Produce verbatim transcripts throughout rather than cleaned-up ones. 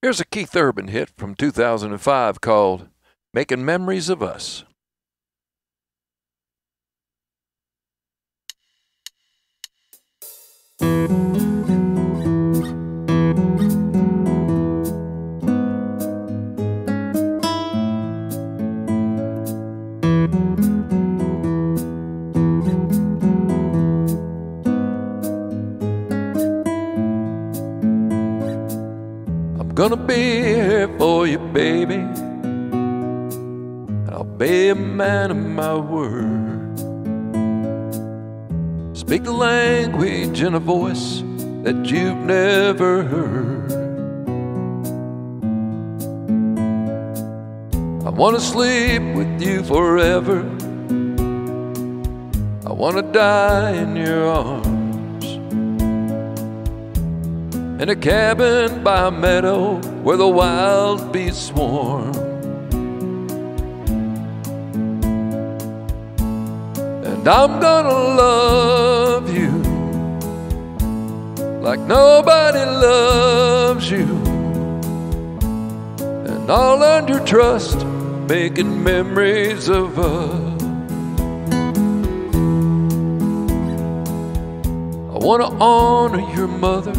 Here's a Keith Urban hit from two thousand five called Making Memories of Us. I'm gonna be here for you, baby. I'll be a man of my word. Speak the language in a voice that you've never heard. I wanna sleep with you forever. I wanna die in your arms, in a cabin by a meadow where the wild bees swarm. And I'm gonna love you like nobody loves you, and I'll earn your trust, making memories of us. I wanna honor your mother,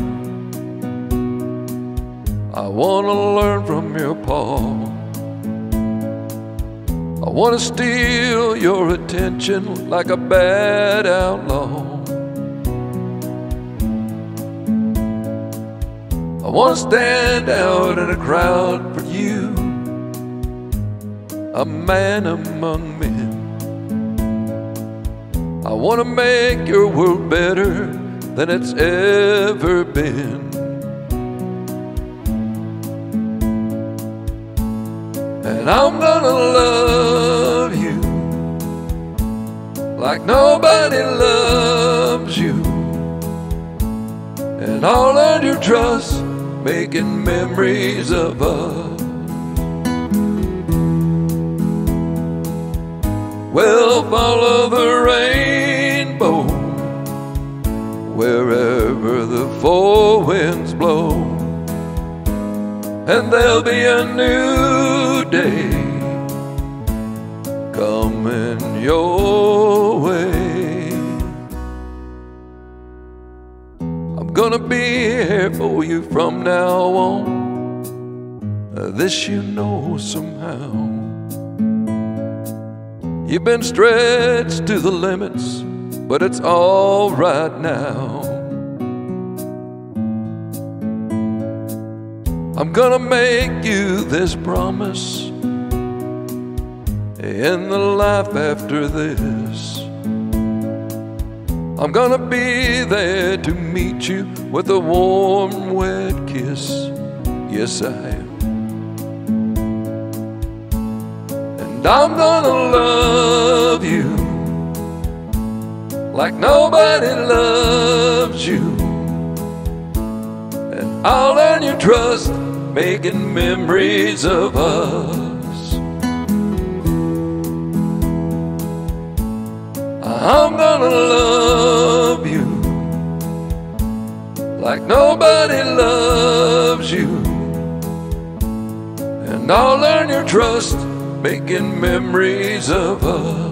I wanna learn from your pa. I wanna steal your attention like a bad outlaw. I wanna stand out in a crowd for you, a man among men. I wanna make your world better than it's ever been. And I'm gonna love you like nobody loves you, and I'll earn your trust, making memories of us. We'll follow the rainbow wherever the four winds blow, and there'll be a new day coming your way. I'm gonna be here for you from now on, this you know somehow. You've been stretched to the limits, but it's all right now. I'm gonna make you this promise, in the life after this, I'm gonna be there to meet you with a warm, wet kiss. Yes, I am. And I'm gonna love you like nobody loves you, and I'll earn your trust, making memories of us. I'm gonna love you like nobody loves you, and I'll earn your trust, making memories of us.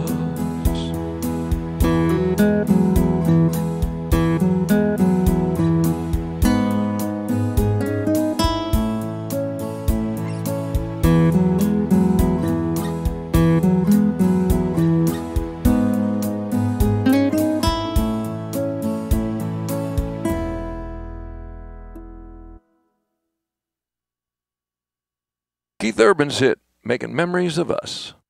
Keith Urban's hit, Making Memories of Us.